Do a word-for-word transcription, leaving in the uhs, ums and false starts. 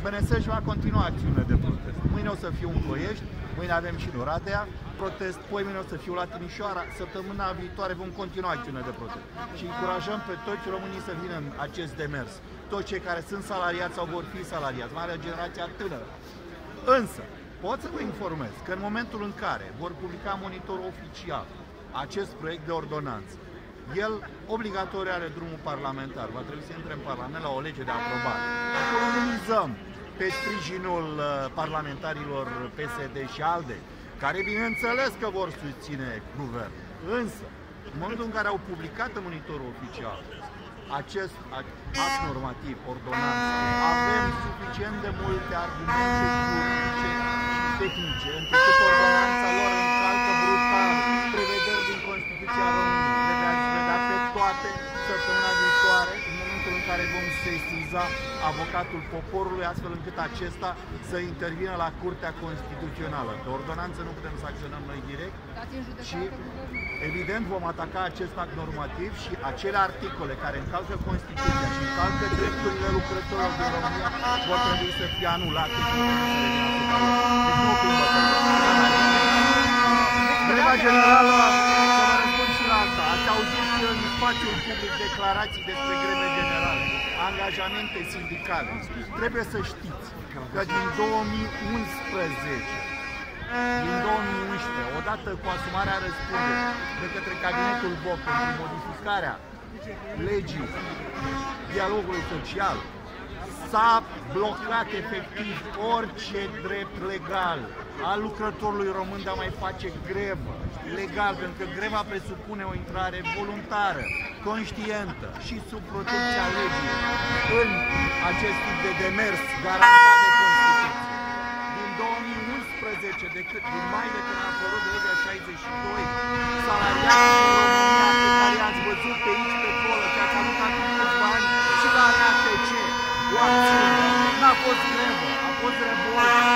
P N S își va continua acțiunile de protest. Mâine o să fiu în Ploiești, mâine avem și în Oradea protest, poi mâine o să fiu la Timișoara, săptămâna viitoare vom continua acțiunile de protest. Și încurajăm pe toți românii să vină în acest demers. Toți cei care sunt salariați sau vor fi salariați, mai ales generația tânără. Însă, pot să vă informez că în momentul în care vor publica monitorul oficial acest proiect de ordonanță, el obligatoriu are drumul parlamentar, va trebui să intre în Parlament la o lege de aprobare. Acolo ne mizăm pe sprijinul parlamentarilor P S D și ALDE, care bineînțeles că vor susține guvernul. Însă, în momentul în care au publicat în monitorul oficial acest act normativ, ordonanță, avem suficient de multe argumente juridice și tehnice, încât ordonanța lor încalcă brutal prevederi din Constituția României. Le veți vedea pe toate săptămâna viitoare, în momentul în care vom sesiza avocatul poporului, astfel încât acesta să intervină la Curtea Constituțională. Pe ordonanță nu putem să acționăm noi direct și, evident, vom ataca acest act normativ și acele articole care încalcă Constituția și încalcă drepturile lucrătorilor din România vor trebui să fie anulate. Deci nu prin Greva generală, să vă răspund și la asta, ați auzit în spațiul public declarații despre greve generale, angajamente sindicale. Trebuie să știți că din două mii unsprezece, din două mii unsprezece, odată cu asumarea răspunderii de către cabinetul Boc pentru modificarea legii dialogului social, s-a blocat efectiv orice drept legal al lucrătorului român de a mai face grevă legal, pentru că greva presupune o intrare voluntară, conștientă și sub protecția legii în acest tip de demers garantat de Constituție. Din două mii unsprezece, de cât, din mai de când a apărut legea șaizeci și doi, salariații din România pe care i-ați văzut pe aici, pe acolo, și ați avut acum câțiva ani și la R A T C, o acțiune, n-a fost grevă, a fost revoltă.